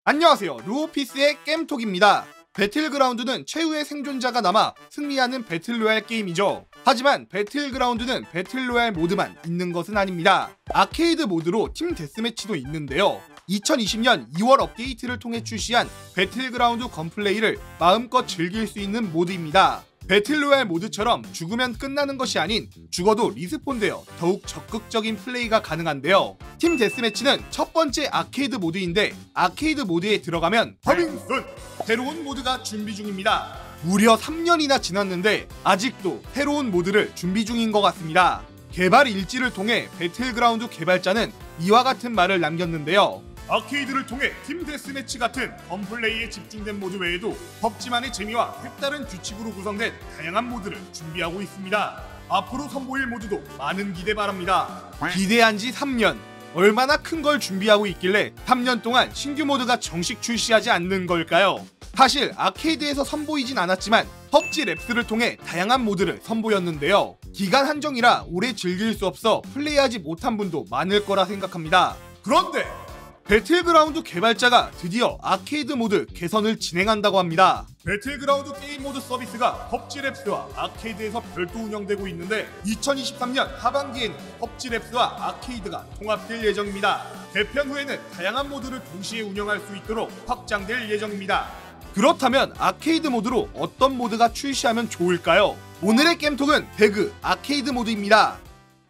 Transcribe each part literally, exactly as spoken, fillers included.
안녕하세요, 루오피스의 게임톡입니다. 배틀그라운드는 최후의 생존자가 남아 승리하는 배틀로얄 게임이죠. 하지만 배틀그라운드는 배틀로얄 모드만 있는 것은 아닙니다. 아케이드 모드로 팀 데스매치도 있는데요. 이천이십 년 이월 업데이트를 통해 출시한 배틀그라운드 건플레이를 마음껏 즐길 수 있는 모드입니다. 배틀로얄 모드처럼 죽으면 끝나는 것이 아닌 죽어도 리스폰되어 더욱 적극적인 플레이가 가능한데요. 팀 데스매치는 첫 번째 아케이드 모드인데 아케이드 모드에 들어가면 허밍슨! 새로운 모드가 준비 중입니다. 무려 삼 년이나 지났는데 아직도 새로운 모드를 준비 중인 것 같습니다. 개발 일지를 통해 배틀그라운드 개발자는 이와 같은 말을 남겼는데요. 아케이드를 통해 팀 데스매치 같은 건플레이에 집중된 모드 외에도 펍지만의 재미와 색다른 규칙으로 구성된 다양한 모드를 준비하고 있습니다. 앞으로 선보일 모드도 많은 기대 바랍니다. 기대한 지 삼 년. 얼마나 큰 걸 준비하고 있길래 삼 년 동안 신규 모드가 정식 출시하지 않는 걸까요? 사실 아케이드에서 선보이진 않았지만 펍지 랩스를 통해 다양한 모드를 선보였는데요. 기간 한정이라 오래 즐길 수 없어 플레이하지 못한 분도 많을 거라 생각합니다. 그런데 배틀그라운드 개발자가 드디어 아케이드 모드 개선을 진행한다고 합니다. 배틀그라운드 게임 모드 서비스가 펍지 랩스와 아케이드에서 별도 운영되고 있는데 이천이십삼 년 하반기에는 펍지 랩스와 아케이드가 통합될 예정입니다. 개편 후에는 다양한 모드를 동시에 운영할 수 있도록 확장될 예정입니다. 그렇다면 아케이드 모드로 어떤 모드가 출시하면 좋을까요? 오늘의 게임톡은 배그 아케이드 모드입니다.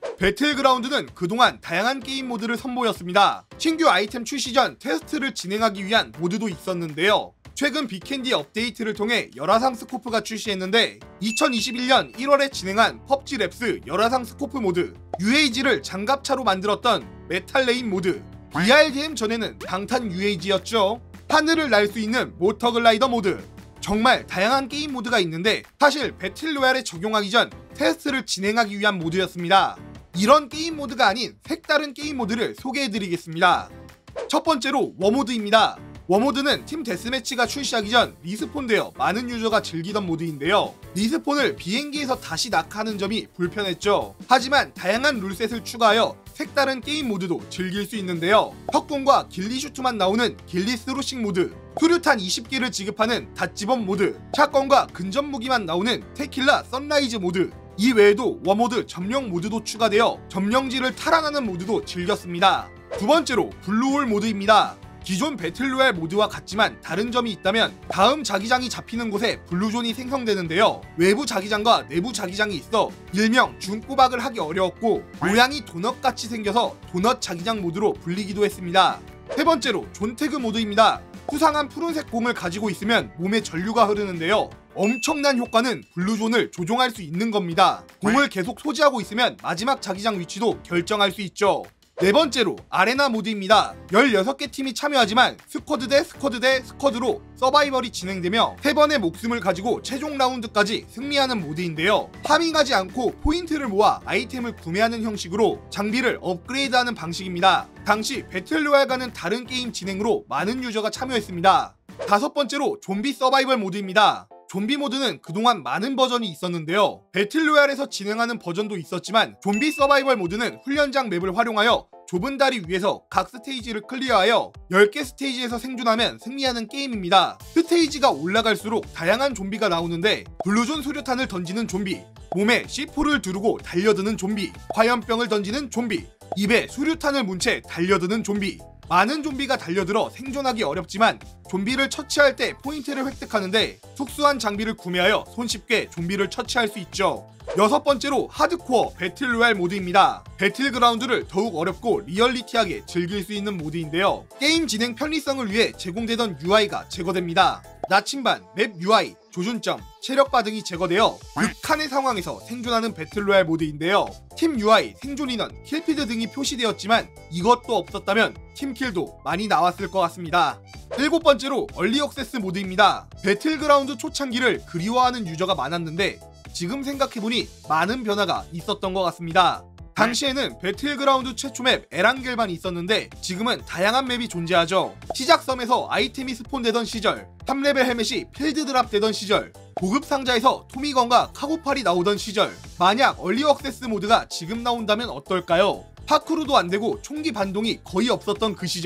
배틀그라운드는 그동안 다양한 게임 모드를 선보였습니다. 신규 아이템 출시 전 테스트를 진행하기 위한 모드도 있었는데요. 최근 빅캔디 업데이트를 통해 열화상 스코프가 출시했는데 이천이십일 년 일월에 진행한 펍지 랩스 열화상 스코프 모드, 유에이지를 장갑차로 만들었던 메탈레인 모드, 비알디엠 전에는 방탄 유에이지였죠. 하늘을 날 수 있는 모터 글라이더 모드, 정말 다양한 게임 모드가 있는데 사실 배틀로얄에 적용하기 전 테스트를 진행하기 위한 모드였습니다. 이런 게임 모드가 아닌 색다른 게임 모드를 소개해드리겠습니다. 첫 번째로 워모드입니다. 워모드는 팀 데스매치가 출시하기 전 리스폰되어 많은 유저가 즐기던 모드인데요. 리스폰을 비행기에서 다시 낙하하는 점이 불편했죠. 하지만 다양한 룰셋을 추가하여 색다른 게임 모드도 즐길 수 있는데요. 혁공과 길리슈트만 나오는 길리스루싱 모드, 수류탄 이십 개를 지급하는 닷지범 모드, 샷건과 근접무기만 나오는 테킬라 선라이즈 모드, 이 외에도 워모드 점령 모드도 추가되어 점령지를 탈환하는 모드도 즐겼습니다. 두 번째로 블루홀 모드입니다. 기존 배틀로얄 모드와 같지만 다른 점이 있다면 다음 자기장이 잡히는 곳에 블루존이 생성되는데요. 외부 자기장과 내부 자기장이 있어 일명 중꼬박을 하기 어려웠고 모양이 도넛같이 생겨서 도넛 자기장 모드로 불리기도 했습니다. 세 번째로 존태그 모드입니다. 수상한 푸른색 공을 가지고 있으면 몸에 전류가 흐르는데요. 엄청난 효과는 블루존을 조종할 수 있는 겁니다. 공을 계속 소지하고 있으면 마지막 자기장 위치도 결정할 수 있죠. 네 번째로 아레나 모드입니다. 열여섯 개 팀이 참여하지만 스쿼드 대 스쿼드 대 스쿼드로 서바이벌이 진행되며 세 번의 목숨을 가지고 최종 라운드까지 승리하는 모드인데요. 파밍하지 않고 포인트를 모아 아이템을 구매하는 형식으로 장비를 업그레이드하는 방식입니다. 당시 배틀로얄과는 다른 게임 진행으로 많은 유저가 참여했습니다. 다섯 번째로 좀비 서바이벌 모드입니다. 좀비 모드는 그동안 많은 버전이 있었는데요. 배틀로얄에서 진행하는 버전도 있었지만 좀비 서바이벌 모드는 훈련장 맵을 활용하여 좁은 다리 위에서 각 스테이지를 클리어하여 열 개 스테이지에서 생존하면 승리하는 게임입니다. 스테이지가 올라갈수록 다양한 좀비가 나오는데 블루존 수류탄을 던지는 좀비, 몸에 씨 포를 두르고 달려드는 좀비, 화염병을 던지는 좀비, 입에 수류탄을 문 채 달려드는 좀비, 많은 좀비가 달려들어 생존하기 어렵지만 좀비를 처치할 때 포인트를 획득하는데 특수한 장비를 구매하여 손쉽게 좀비를 처치할 수 있죠. 여섯 번째로 하드코어 배틀로얄 모드입니다. 배틀그라운드를 더욱 어렵고 리얼리티하게 즐길 수 있는 모드인데요. 게임 진행 편리성을 위해 제공되던 유아이가 제거됩니다. 나침반, 맵 유아이, 조준점, 체력바 등이 제거되어 극한의 상황에서 생존하는 배틀로얄 모드인데요. 팀 유아이, 생존 인원, 킬피드 등이 표시되었지만 이것도 없었다면 팀킬도 많이 나왔을 것 같습니다. 일곱 번째로 얼리 억세스 모드입니다. 배틀그라운드 초창기를 그리워하는 유저가 많았는데 지금 생각해보니 많은 변화가 있었던 것 같습니다. 당시에는 배틀그라운드 최초 맵 에란겔만 있었는데 지금은 다양한 맵이 존재하죠. 시작 섬에서 아이템이 스폰되던 시절, 삼 레벨 헬멧이 필드 드랍 되던 시절, 고급 상자에서 토미건과 카고팔이 나오던 시절. 만약 얼리 억세스 모드가 지금 나온다면 어떨까요? 파쿠르도 안되고 총기 반동이 거의 없었던 그 시절.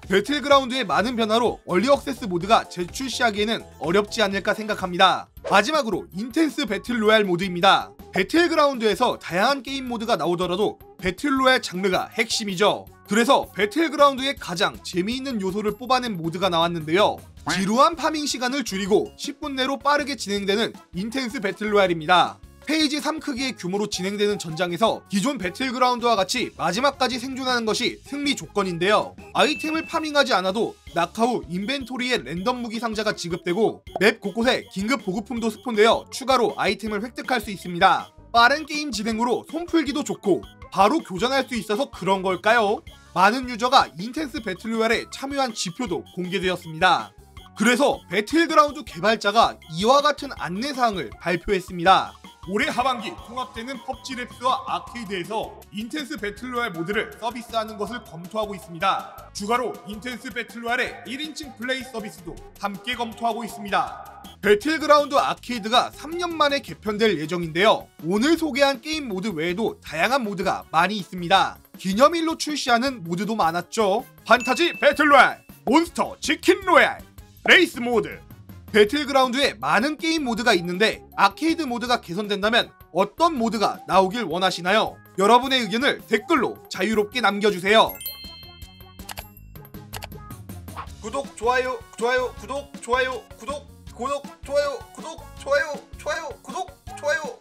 배틀그라운드의 많은 변화로 얼리 액세스 모드가 재출시하기에는 어렵지 않을까 생각합니다. 마지막으로 인텐스 배틀로얄 모드입니다. 배틀그라운드에서 다양한 게임 모드가 나오더라도 배틀로얄 장르가 핵심이죠. 그래서 배틀그라운드의 가장 재미있는 요소를 뽑아낸 모드가 나왔는데요. 지루한 파밍 시간을 줄이고 십 분 내로 빠르게 진행되는 인텐스 배틀로얄입니다. 페이지 삼 크기의 규모로 진행되는 전장에서 기존 배틀그라운드와 같이 마지막까지 생존하는 것이 승리 조건인데요. 아이템을 파밍하지 않아도 낙하 후 인벤토리에 랜덤 무기 상자가 지급되고 맵 곳곳에 긴급 보급품도 스폰되어 추가로 아이템을 획득할 수 있습니다. 빠른 게임 진행으로 손풀기도 좋고 바로 교전할 수 있어서 그런 걸까요? 많은 유저가 인텐스 배틀로얄에 참여한 지표도 공개되었습니다. 그래서 배틀그라운드 개발자가 이와 같은 안내사항을 발표했습니다. 올해 하반기 통합되는 펍지랩스와 아케이드에서 인텐스 배틀로얄 모드를 서비스하는 것을 검토하고 있습니다. 추가로 인텐스 배틀로얄의 일 인칭 플레이 서비스도 함께 검토하고 있습니다. 배틀그라운드 아케이드가 삼 년 만에 개편될 예정인데요. 오늘 소개한 게임 모드 외에도 다양한 모드가 많이 있습니다. 기념일로 출시하는 모드도 많았죠. 판타지 배틀로얄, 몬스터 치킨 로얄, 레이스 모드. 배틀그라운드에 많은 게임 모드가 있는데 아케이드 모드가 개선된다면 어떤 모드가 나오길 원하시나요? 여러분의 의견을 댓글로 자유롭게 남겨주세요. 구독, 좋아요, 좋아요, 구독, 좋아요, 구독, 구독, 좋아요, 구독, 좋아요, 좋아요, 구독, 좋아요.